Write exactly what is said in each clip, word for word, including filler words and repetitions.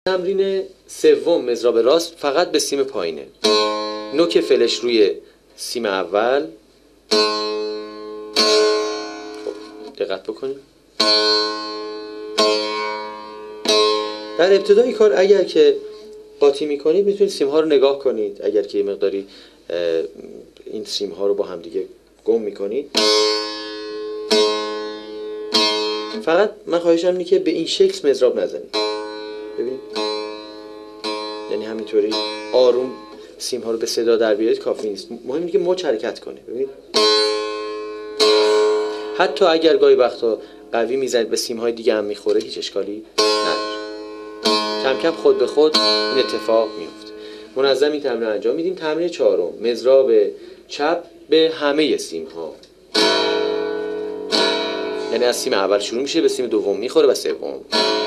تمرین سوم مضراب راست فقط به سیم پایینه. نوک فلش روی سیم اول. خب دقت بکنید. در ابتدای کار اگر که قاطی میکنید میتونید سیم ها رو نگاه کنید. اگر که یه مقداری این سیم ها رو با هم دیگه گم میکنید، فقط من خواهشم اینه که به این شکل مضراب نزنید. ببینید، یعنی همینطوری آروم سیم ها رو به صدا در بیارید کافی نیست. مهم اینه که مچ حرکت کنه. ببینید، حتی اگر گاهی وقتا قوی میزنید به سیم های دیگه هم میخوره، هیچ اشکالی نداره. کم کم خود به خود این اتفاق میفته. منظم این تمرین انجام میدیم. تمرین چهارم مضراب چپ به همه سیم ها، یعنی از سیم اول شروع میشه به سیم دوم میخوره و سوم.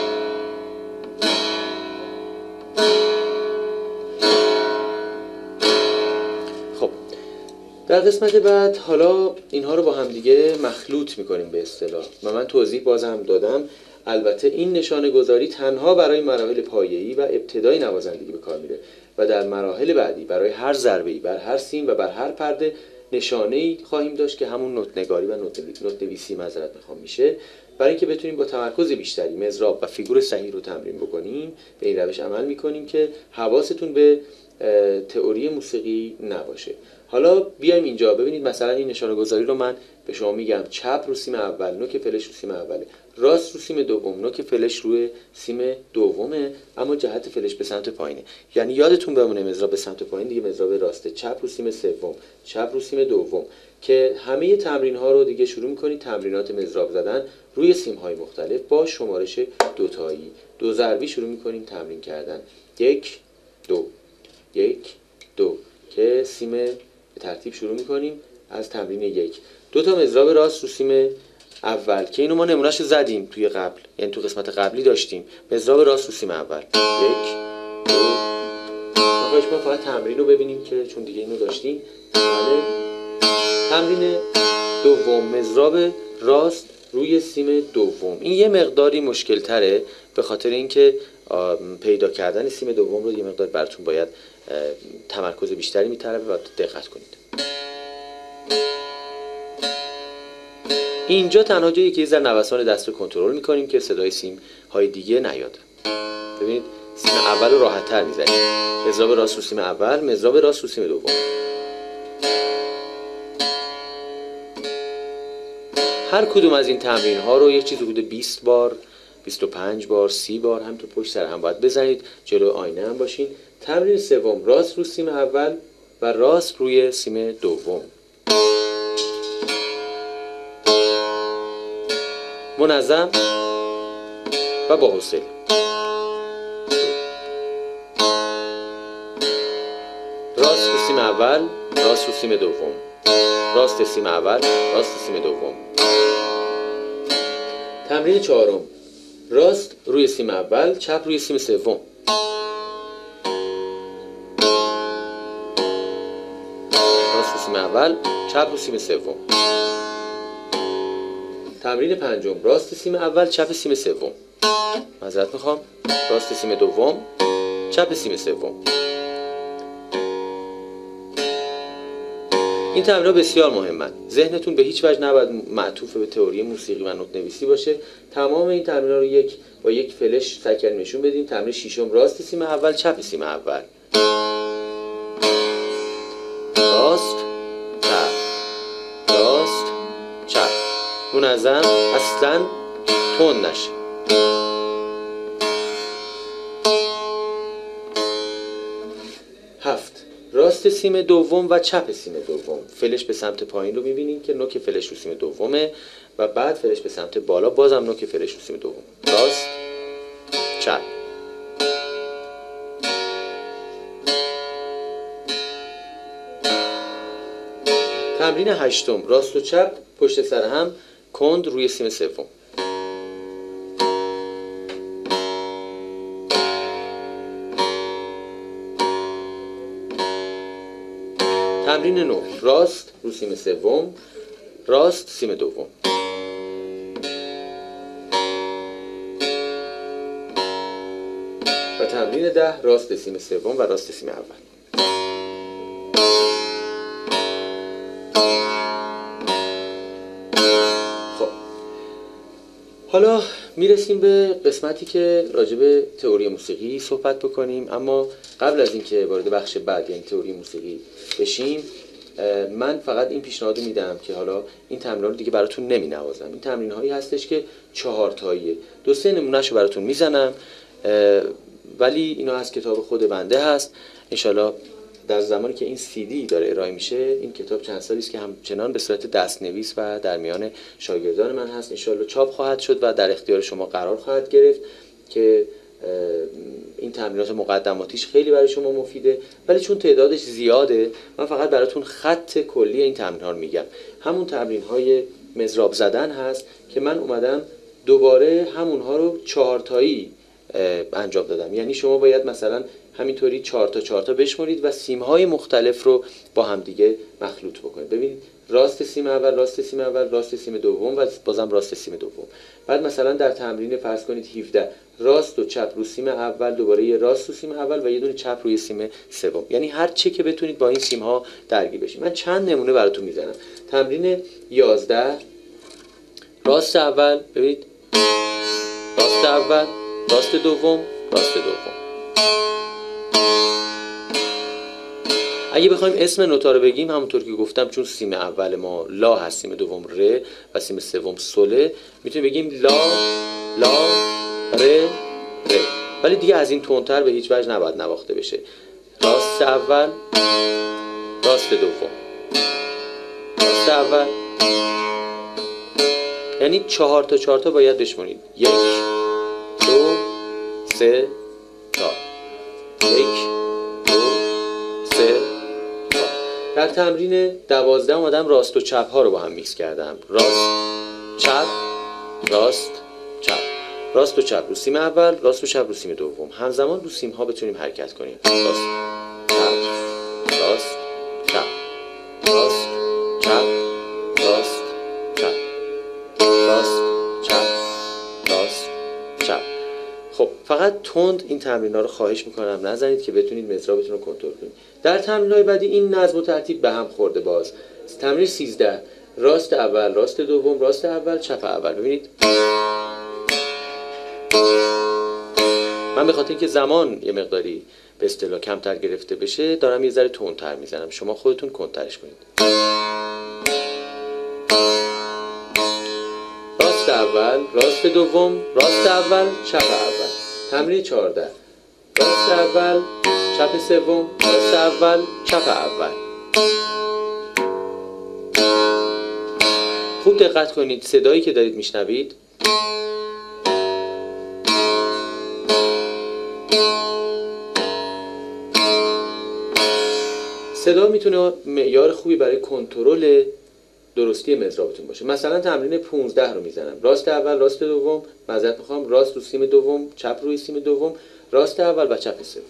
خب در قسمت بعد حالا اینها رو با هم دیگه مخلوط میکنیم به اصطلاح و من توضیح باز هم دادم. البته این نشانه گذاری تنها برای مراحل پایه‌ای و ابتدای نوازندگی به کار میره و در مراحل بعدی برای هر ضربه‌ای بر هر سیم و بر هر پرده نشانه‌ای خواهیم داشت که همون نوت نگاری و نوت نویسی معذرت میخوام میشه، برای اینکه بتونیم با تمرکز بیشتری مضراب و فیگور صحیح رو تمرین بکنیم. به این روش عمل میکنیم که حواستون به تئوری موسیقی نباشه. حالا بیایم اینجا ببینید. مثلا این نشانه گذاری رو من به شما میگم: چپ رو سیم اول، نوک فلش رو سیم اوله. راست رو سیم دوم، نوک فلش روی سیم دومه، اما جهت فلش به سمت پایینه. یعنی یادتون بمونه مضراب به سمت پایین دیگه مضراب راسته. چپ رو سیم سوم، چپ رو سیم دوم. که همه تمرین ها رو دیگه شروع میکنید تمرینات مضراب زدن روی سیم های مختلف با شمارش دوتایی. دو ضربی شروع میکنیم تمرین کردن. یک دو، یک دو، که سیم به ترتیب شروع میکنیم از تمرین یک. دو تا مضراب راست رو سیم اول که اینو ما نمونهشو زدیم توی قبل، یعنی تو قسمت قبلی داشتیم. مضراب راست رو سیم اول، یک دو. آخرش ما فقط تمرین رو ببینیم که چون دیگه اینو داشتیم. بله. تمرین دوم مضراب راست روی سیم دوم. این یه مقداری مشکل تره به خاطر اینکه پیدا کردن سیم دوم رو یه مقدار براتون باید تمرکز بیشتری میطلبه و دقت کنید. اینجا تنها جایی که یه ذره نوسان دست رو کنترل میکنیم که صدای سیم های دیگه نیاد. ببینید سیم اول رو راحت تر میزنیم. مضراب راست رو سیم اول، مضراب راست رو سیم دوم. هر کدوم از این تمرین ها رو یک چیز حدود بیست بار، بیست و پنج بار، سی بار هم تو پشت سر هم باید بزنید. جلو آینه هم باشین. تمرین سوم راست رو سیم اول و راست روی سیم دوم. منظم و با حوصله. راست رو سیم اول، راست رو سیم دوم. راست سیم اول، راست سیم دوم. تمرین چهارم راست روی سیم اول، چپ روی سیم سوم. راست رو سیم اول، چپ رو سیم سوم. تمرین پنجم راست سیم اول، چپ سیم سوم. معذرت میخوام. راست سیم دوم، چپ سیم سوم. این تمرین بسیار مهمه. ذهنتون به هیچ وجه نباید معطوف به تئوری موسیقی و نوت نویسی باشه. تمام این تمرین رو یک با یک فلش سعی کردیم نشون بدیم. تمرین ششم راست سیم اول، چپ سیم اول. راست، چپ، راست، چپ. منظم، اصلا تند نشه. هفت راست سیم دوم و چپ سیم دوم. فلش به سمت پایین رو میبینیم که نوک فلش رو سیم دومه و بعد فلش به سمت بالا بازم نوک فلش رو سیم دوم. راست، چپ. تمرین هشتم راست و چپ پشت سر هم کند روی سیم سوم. تمرین نه راست رو سیم سوم، راست سیم دوم. و تمرین ده راست سیم سوم و راست سیم اول. خب حالا میرسیم به قسمتی که راجع به تئوری موسیقی صحبت بکنیم، اما قبل از اینکه وارد بخش بعد یعنی تئوری موسیقی بشیم، من فقط این پیشنهاد میدم که حالا این تمرین رو دیگه براتون نمی نوازم. این تمرین هایی هستش که چهار تاییه. دو سه نمونهشو براتون میزنم، ولی اینا از کتاب خود بنده هست. انشالله در زمانی که این سی دی داره ارائه میشه، این کتاب چند سالی است که همچنان به صورت دستنویس و در میان شاگردان من هست، انشالله چاپ خواهد شد و در اختیار شما قرار خواهد گرفت که این تمرینات مقدماتیش خیلی برای شما مفیده، ولی چون تعدادش زیاده من فقط براتون خط کلی این تمرین ها رو میگم. همون تمرین های مضراب زدن هست که من اومدم دوباره همونها رو چهار تایی انجام دادم. یعنی شما باید مثلا همینطوری چهار تا چهار تا بشمارید و سیم های مختلف رو با هم دیگه مخلوط بکنید. ببینید راست سیم اول، راست سیم اول، راست سیم دوم و بازم راست سیم دوم. بعد مثلا در تمرین فرض کنید هفده راست و چپ رو سیم اول، دوباره یه راست رو سیم اول و یه دونه چپ روی سیم سوم. یعنی هر چه که بتونید با این سیم ها درگیر بشید. من چند نمونه براتون میزنم. تمرین یازده راست اول، ببینید راست اول، راست دوم، راست دوم. اگه بخوایم اسم نوتا رو بگیم، همونطور که گفتم چون سیم اول ما لا هست، سیم دوم ر و سیم سوم سوله، میتونیم بگیم لا لا ر ر. ولی دیگه از این تندتر به هیچ وجه نباید نواخته بشه. راست اول، راست دوم، راست اول. یعنی چهار تا چهار تا باید بشمونید. یک دو سه چهار، یک دو سه. در تمرین دوازده اومدم راست و چپ ها رو با هم میکس کردم. راست چپ راست چپ، راست و چپ رو سیم اول، راست و چپ رو سیم دوم. همزمان رو سیم ها بتونیم حرکت کنیم. راست چپ راست چپ، راست چپ راست چپ، راست چپ راست چپ. خب فقط تند این تمرین ها رو خواهش میکنم نزنید که بتونید مضرابتون رو کنترل کنید. در تمرین های بعدی این نظم و ترتیب به هم خورده. باز تمرین سیزده راست اول، راست دوم، راست اول، چپ اول. ببینید من به خاطر اینکه زمان یه مقداری به اصطلاح کمتر گرفته بشه دارم یه ذره تندتر میزنم، شما خودتون کندترش کنید. راست اول، راست دوم، راست اول، چپ اول. تمرین چهارده راست اول، چپ سوم، راست اول، چپ اول. خوب دقت کنید صدایی که دارید میشنوید صدا میتونه معیار خوبی برای کنترل درستی مضرابتون باشه. مثلا تمرین پانزده رو میزنم. راست اول، راست دوم، معذرت میخوام، راست رو سیم دوم، چپ روی سیم دوم، راست اول و چپ سوم.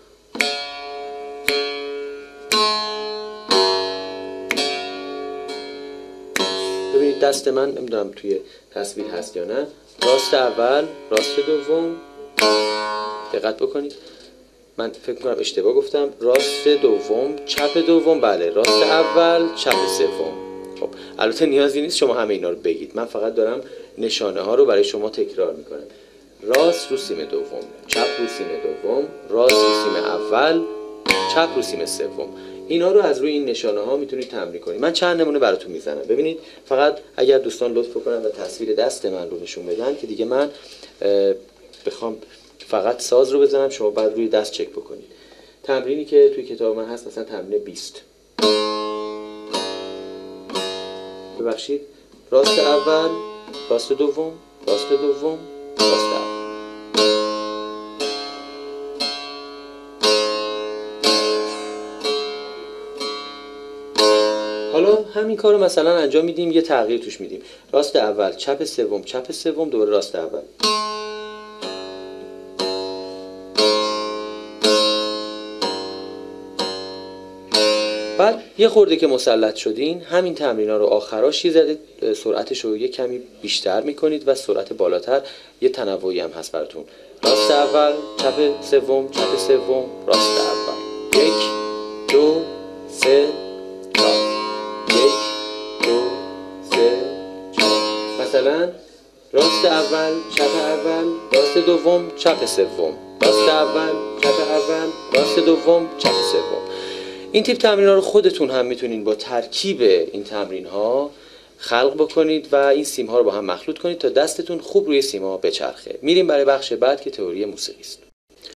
ببینید دست من نمیدونم توی تصویر هست یا نه. راست اول، راست دوم، دقت بکنید من فکر کنم اشتباه گفتم. راست دوم، چپ دوم، بله راست اول، چپ سوم. خب البته نیازی نیست شما همه اینا رو بگید، من فقط دارم نشانه ها رو برای شما تکرار میکنم. راست رو سیم دوم، چپ رو سیم دوم، راست رو سیم اول، چپ رو سیم سوم. اینا رو از روی این نشانه ها میتونید تمرین کنید. من چند نمونه براتون میزنم. ببینید فقط اگر دوستان لطف کنن و تصویر دست من رو نشون بدن که دیگه من بخوام فقط ساز رو بزنم شما بعد روی دست چک بکنید. تمرینی که توی کتاب من هست مثلا تمرین بیست. ببخشید راست اول، راست دوم، راست دوم، راست اول. حالا همین کار رو مثلا انجام میدیم، یه تغییر توش میدیم. راست اول، چپ سوم، چپ سوم، دوباره راست اول. بعد یه خورده که مسلط شدین همین تمرین ها رو آخراش یه ذره سرعتش رو یه کمی بیشتر میکنید و سرعت بالاتر. یه تنوعی هم هست براتون. راست اول، چپ سوم، چپ سوم، راست اول. یک، دو، سه، چهار. یک، دو، سه، چهار. مثلا راست اول، چپ اول، راست دوم، چپ سوم. راست اول، چپ اول، راست دوم، چپ سوم. این تیپ تمرین ها رو خودتون هم میتونین با ترکیب این تمرین ها خلق بکنید و این سیم ها رو با هم مخلوط کنید تا دستتون خوب روی سیم ها بچرخه. میریم برای بخش بعد که تئوری موسیقی است.